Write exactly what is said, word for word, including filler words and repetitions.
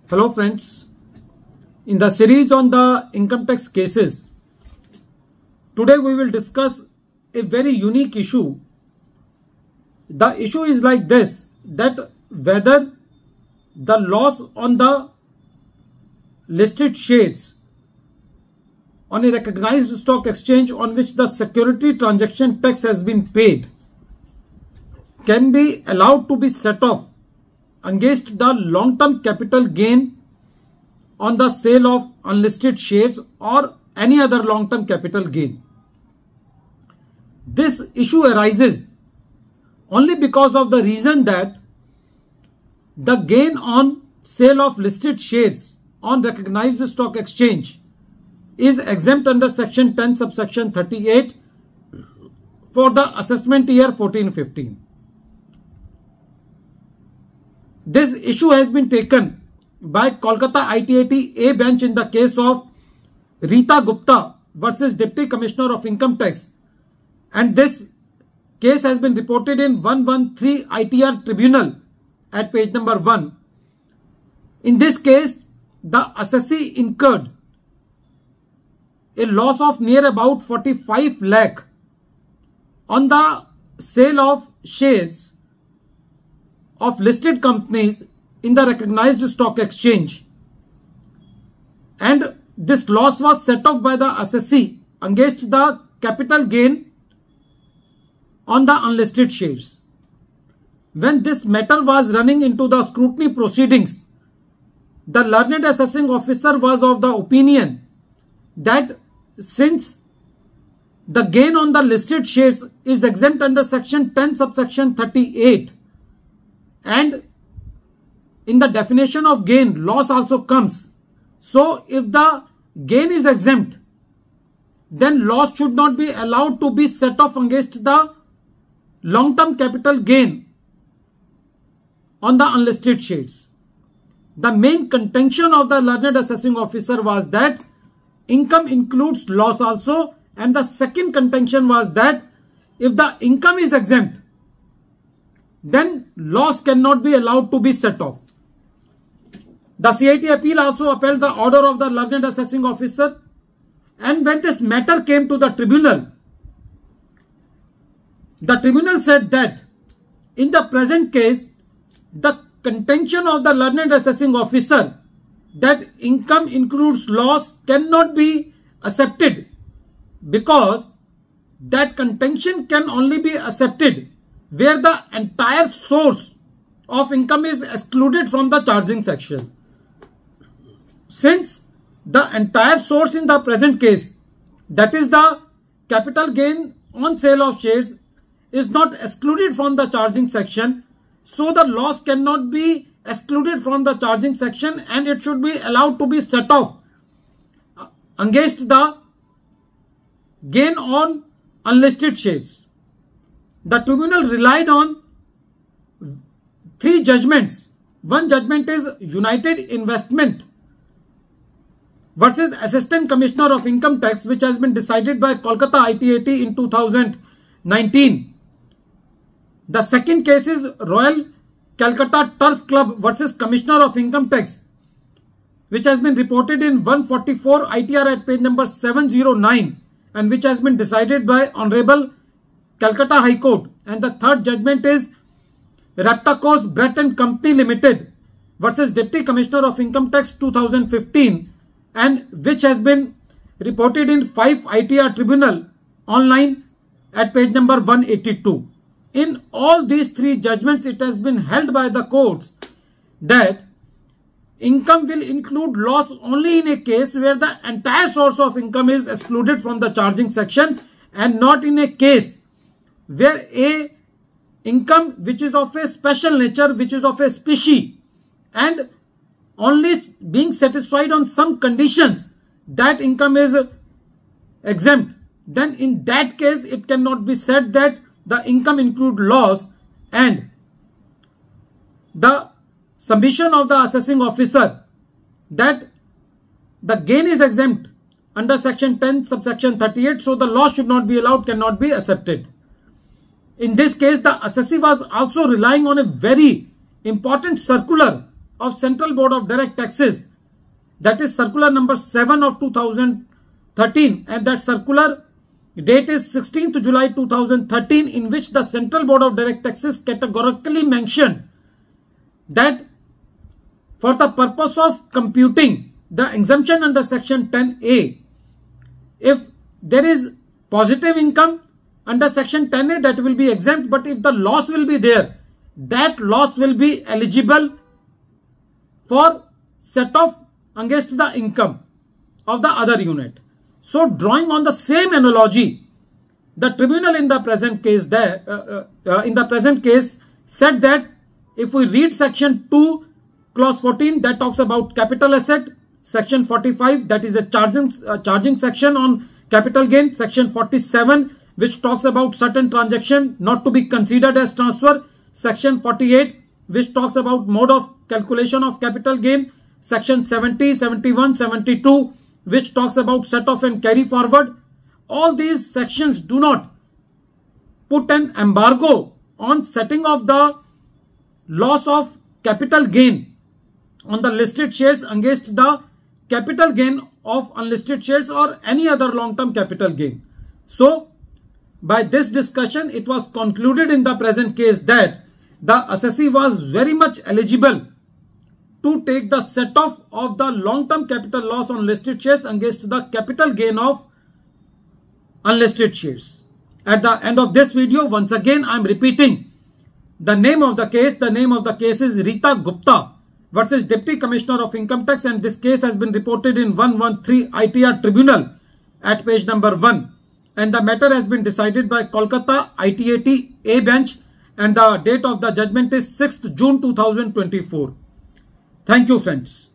Hello friends, in the series on the income tax cases, today we will discuss a very unique issue. The issue is like this, that whether the loss on the listed shares on a recognized stock exchange on which the security transaction tax has been paid can be allowed to be set off against the long-term capital gain on the sale of unlisted shares or any other long-term capital gain. This issue arises only because of the reason that the gain on sale of listed shares on recognized stock exchange is exempt under section ten subsection thirty-eight for the assessment year fourteen fifteen. This issue has been taken by Kolkata I T A T A bench in the case of Rita Gupta versus Deputy Commissioner of Income Tax, and this case has been reported in one thirteen I T R Tribunal at page number one. In this case, the assessee incurred a loss of near about forty-five lakh on the sale of shares of listed companies in the recognized stock exchange, and this loss was set off by the assessee against the capital gain on the unlisted shares. When this matter was running into the scrutiny proceedings, the learned assessing officer was of the opinion that since the gain on the listed shares is exempt under section ten subsection thirty-eight, and in the definition of gain, loss also comes. So if the gain is exempt, then loss should not be allowed to be set off against the long-term capital gain on the unlisted shares. The main contention of the learned assessing officer was that income includes loss also, and the second contention was that if the income is exempt, then loss cannot be allowed to be set off. The C I T appeal also upheld the order of the learned assessing officer, and when this matter came to the tribunal, the tribunal said that in the present case, the contention of the learned assessing officer that income includes loss cannot be accepted, because that contention can only be accepted where the entire source of income is excluded from the charging section. Since the entire source in the present case, that is the capital gain on sale of shares, is not excluded from the charging section, so the loss cannot be excluded from the charging section, and it should be allowed to be set off against the gain on unlisted shares. The tribunal relied on three judgments. One judgment is United Investment versus Assistant Commissioner of Income Tax, which has been decided by Kolkata I T A T in two thousand nineteen. The second case is Royal Calcutta Turf Club versus Commissioner of Income Tax, which has been reported in one forty-four I T R at page number seven oh nine, and which has been decided by Honorable Calcutta High Court. And the third judgment is Raptakos Brett and Company Limited versus Deputy Commissioner of Income Tax two thousand fifteen, and which has been reported in five I T R Tribunal online at page number one eighty-two. In all these three judgments, it has been held by the courts that income will include loss only in a case where the entire source of income is excluded from the charging section, and not in a case where a income which is of a special nature, which is of a species, and only being satisfied on some conditions, that income is exempt. Then in that case, it cannot be said that the income include loss, and the submission of the assessing officer that the gain is exempt under section ten subsection thirty-eight, so the loss should not be allowed, cannot be accepted. In this case, the assessee was also relying on a very important circular of Central Board of Direct Taxes, that is circular number seven of two thousand thirteen, and that circular date is sixteenth July two thousand thirteen, in which the Central Board of Direct Taxes categorically mentioned that for the purpose of computing the exemption under section ten A, if there is positive income under section ten A, that will be exempt, but if the loss will be there, that loss will be eligible for set off against the income of the other unit. So, drawing on the same analogy, the tribunal in the present case there, uh, uh, in the present case said that if we read section two, clause fourteen, that talks about capital asset, section forty-five, that is a charging uh, charging section on capital gain, section forty-seven, which talks about certain transaction not to be considered as transfer, section forty-eight, which talks about mode of calculation of capital gain, section seventy, seventy-one, seventy-two, which talks about set off and carry forward. All these sections do not put an embargo on setting off the loss of capital gain on the listed shares against the capital gain of unlisted shares or any other long-term capital gain. So, by this discussion, it was concluded in the present case that the assessee was very much eligible to take the set off of the long-term capital loss on listed shares against the capital gain of unlisted shares. At the end of this video, once again, I am repeating the name of the case. The name of the case is Rita Gupta versus Deputy Commissioner of Income Tax, and this case has been reported in one one three I T R Tribunal at page number one. And the matter has been decided by Kolkata I T A T A bench, and the date of the judgment is sixth June two thousand twenty-four. Thank you, friends.